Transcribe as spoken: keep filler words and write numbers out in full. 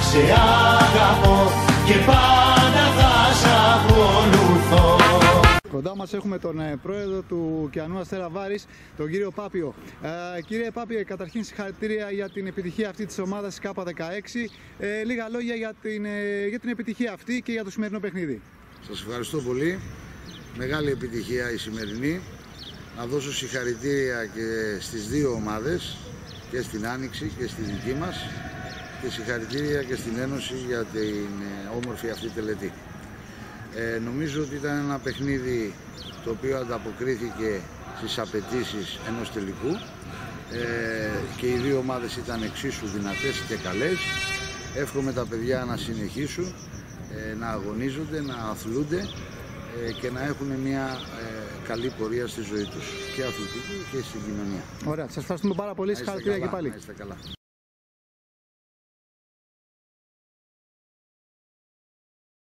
σε αγαπώ και πάντα θα σ' ακολουθώ. Κοντά μας έχουμε τον ε, πρόεδρο του Ωκεανού Αστέρα Βάρης, τον κύριο Πάπιο. Ε, κύριε Πάπιο, καταρχήν συγχαρητήρια για την επιτυχία αυτή της ομάδας Κ δεκαέξι. Ε, λίγα λόγια για την, ε, για την επιτυχία αυτή και για το σημερινό παιχνίδι. Σας ευχαριστώ πολύ. Μεγάλη επιτυχία η σημερινή. Να δώσω συγχαρητήρια και στις δύο ομάδες, και στην Άνοιξη και στη δική μας, και συγχαρητήρια και στην Ένωση για την όμορφη αυτή τελετή. Ε, νομίζω ότι ήταν ένα παιχνίδι το οποίο ανταποκρίθηκε στις απαιτήσεις ενός τελικού ε, και οι δύο ομάδες ήταν εξίσου δυνατές και καλές. Εύχομαι τα παιδιά να συνεχίσουν, ε, να αγωνίζονται, να αθλούνται ε, και να έχουν μια ε, καλή πορεία στη ζωή τους, και αθλητική και στην κοινωνία. Ωραία, σας ευχαριστούμε πάρα πολύ. Συγχαρητήρια και πάλι. Να είστε καλά.